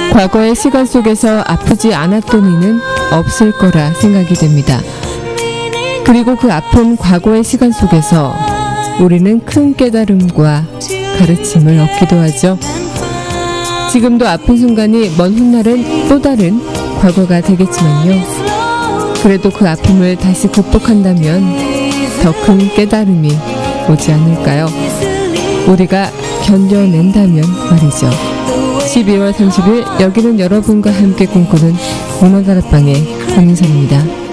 과거의 시간 속에서 아프지 않았던 이는 없을 거라 생각이 됩니다. 그리고 그 아픈 과거의 시간 속에서 우리는 큰 깨달음과 가르침을 얻기도 하죠. 지금도 아픈 순간이 먼 훗날은 또 다른 과거가 되겠지만요. 그래도 그 아픔을 다시 극복한다면 더 큰 깨달음이 오지 않을까요? 우리가 견뎌낸다면 말이죠. 12월 30일 여기는 여러분과 함께 꿈꾸는 문화다락방의 권인선입니다.